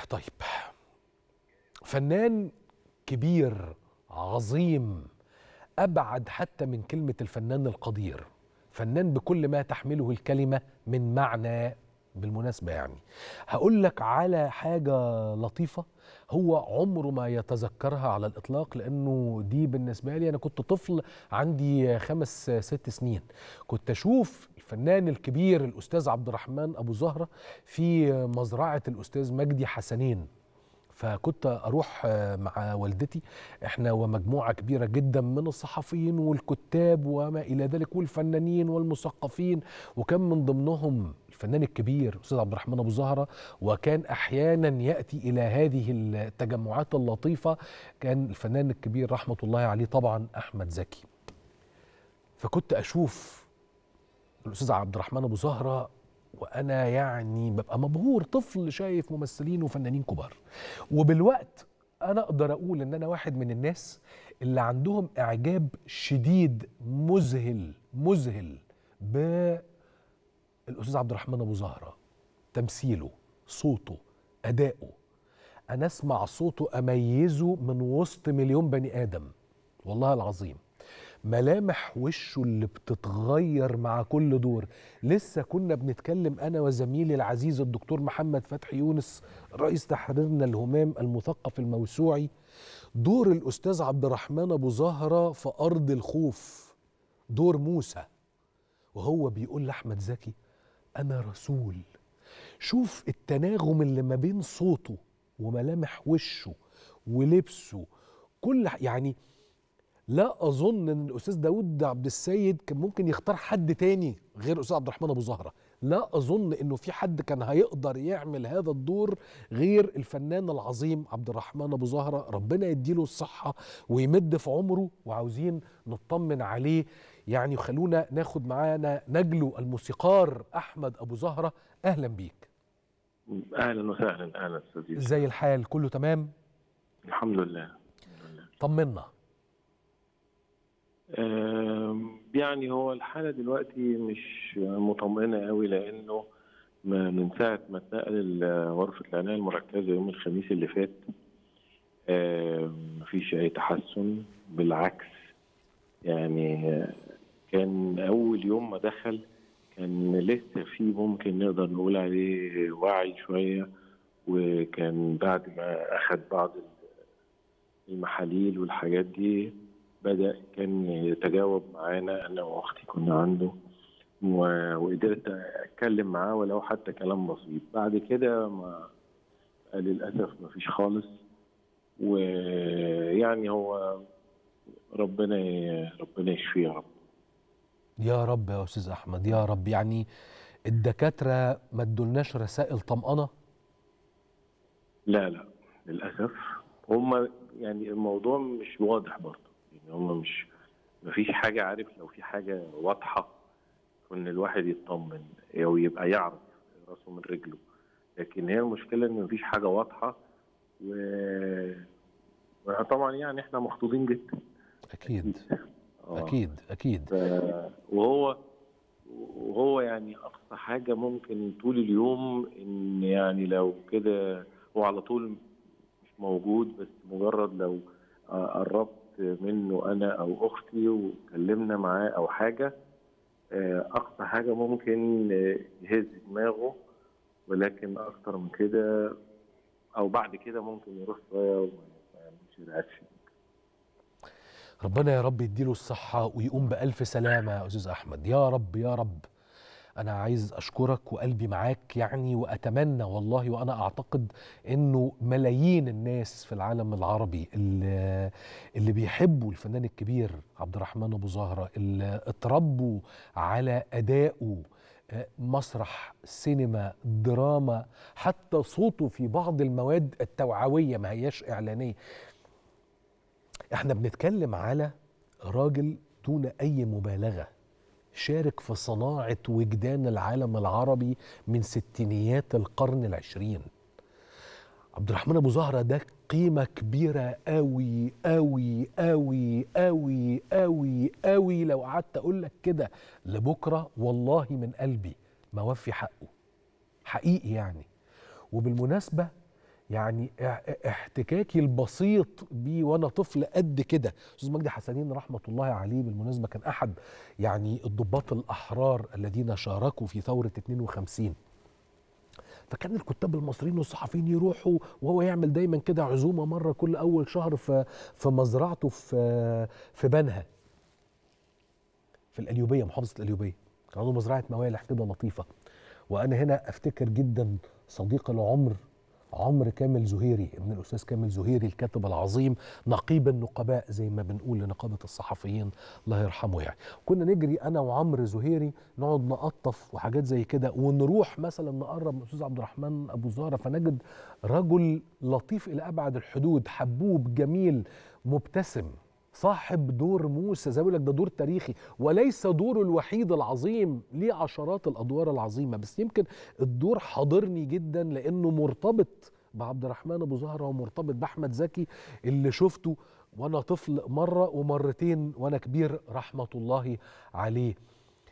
طيب، فنان كبير عظيم، أبعد حتى من كلمة الفنان القدير، فنان بكل ما تحمله الكلمة من معنى. بالمناسبة يعني هقول لك على حاجة لطيفة هو عمره ما يتذكرها على الإطلاق، لأنه دي بالنسبة لي أنا كنت طفل عندي 5 6 سنين، كنت أشوف الفنان الكبير الأستاذ عبد الرحمن أبو زهرة في مزرعة الأستاذ مجدي حسنين. فكنت أروح مع والدتي، احنا ومجموعة كبيرة جدا من الصحفيين والكتاب وما إلى ذلك والفنانين والمثقفين، وكان من ضمنهم الفنان الكبير الأستاذ عبد الرحمن أبو زهرة. وكان أحيانا يأتي إلى هذه التجمعات اللطيفة كان الفنان الكبير رحمة الله عليه طبعا أحمد زكي. فكنت أشوف الأستاذ عبد الرحمن أبو زهرة وأنا يعني ببقى مبهور، طفل شايف ممثلين وفنانين كبار. وبالوقت أنا أقدر أقول إن أنا واحد من الناس اللي عندهم إعجاب شديد مذهل بالأستاذ عبد الرحمن أبو زهرة، تمثيله، صوته، أدائه. أنا أسمع صوته أميزه من وسط مليون بني آدم، والله العظيم. ملامح وشه اللي بتتغير مع كل دور. لسه كنا بنتكلم أنا وزميلي العزيز الدكتور محمد فتحي يونس رئيس تحريرنا الهمام المثقف الموسوعي، دور الأستاذ عبد الرحمن أبو زهرة في أرض الخوف، دور موسى، وهو بيقول لأحمد زكي أنا رسول. شوف التناغم اللي ما بين صوته وملامح وشه ولبسه، يعني لا أظن أن الأستاذ داود عبد السيد كان ممكن يختار حد تاني غير الأستاذ عبد الرحمن أبو زهرة. لا أظن أنه في حد كان هيقدر يعمل هذا الدور غير الفنان العظيم عبد الرحمن أبو زهرة. ربنا يديله الصحة ويمد في عمره، وعاوزين نطمن عليه يعني. وخلونا ناخد معانا نجله الموسيقار أحمد أبو زهرة. أهلا بيك. أهلا وسهلا. أهلا أستاذ. زي الحال كله تمام؟ الحمد لله. طمنا. يعني هو الحالة دلوقتي مش مطمئنة قوي، لأنه من ساعة ما اتنقل غرفة العناية المركزة يوم الخميس اللي فات مفيش أي تحسن، بالعكس. يعني كان أول يوم ما دخل كان لسه في ممكن نقدر نقول عليه وعي شوية، وكان بعد ما أخذ بعض المحاليل والحاجات دي بدأ كان يتجاوب معانا. أنا وأختي كنا عنده وقدرت أتكلم معاه ولو حتى كلام بسيط. بعد كده ما للأسف ما فيش خالص. ويعني هو ربنا يشفيه يا رب. يا رب يا أستاذ أحمد يا رب. يعني الدكاترة ما ادولناش رسائل طمأنة؟ لا للأسف هم يعني الموضوع مش واضح برضه، يعني هم ما فيش حاجة. عارف لو في حاجة واضحة كون الواحد يطمن أو يبقى يعرف راسه من رجله، لكن هي المشكلة إن ما فيش حاجة واضحة. وطبعا يعني احنا مخطوبين جدا. أكيد. وهو يعني أقصى حاجة ممكن طول اليوم إن يعني لو كده هو على طول مش موجود، بس مجرد لو قربت منه أنا أو أختي وكلمنا معاه أو حاجة، أقصى حاجة ممكن يهز دماغه، ولكن أكتر من كده أو بعد كده ممكن يروح شوية وما يعملش رياكشن. ربنا يا رب يديله الصحة ويقوم بألف سلامة يا أستاذ أحمد، يا رب يا رب. أنا عايز أشكرك وقلبي معاك يعني، وأتمنى والله وأنا أعتقد إنه ملايين الناس في العالم العربي اللي بيحبوا الفنان الكبير عبد الرحمن أبو زهرة، اللي اتربوا على أدائه، مسرح، سينما، دراما، حتى صوته في بعض المواد التوعوية ما هياش إعلانية. احنا بنتكلم على راجل دون أي مبالغة شارك في صناعة وجدان العالم العربي من ستينيات القرن العشرين. عبد الرحمن أبو زهرة ده قيمة كبيرة قوي قوي قوي قوي قوي قوي. لو قعدت أقول لك كده لبكرة والله من قلبي ما وفي حقه حقيقي يعني. وبالمناسبة يعني احتكاكي البسيط بيه وانا طفل قد كده. استاذ مجدي حسنين رحمه الله عليه بالمناسبه كان احد يعني الضباط الاحرار الذين شاركوا في ثوره 52. فكان الكتاب المصريين والصحفيين يروحوا وهو يعمل دايما كده عزومه مره كل اول شهر في مزرعته في بنها في القليوبيه، محافظه القليوبيه. كان عنده مزرعه موالح كده لطيفه. وانا هنا افتكر جدا صديق العمر عمرو كامل زهيري، ابن الاستاذ كامل زهيري الكاتب العظيم، نقيب النقباء زي ما بنقول لنقابه الصحفيين الله يرحمه. يعني كنا نجري انا وعمرو زهيري نقعد نقطف وحاجات زي كده، ونروح مثلا نقرب من الاستاذ عبد الرحمن ابو زهره فنجد رجل لطيف الى ابعد الحدود، حبوب جميل مبتسم، صاحب دور موسى، زي ما بقول لك ده دور تاريخي وليس دوره الوحيد العظيم، ليه عشرات الادوار العظيمه، بس يمكن الدور حاضرني جدا لانه مرتبط بعبد الرحمن ابو زهره ومرتبط باحمد زكي اللي شفته وانا طفل مره ومرتين وانا كبير رحمه الله عليه.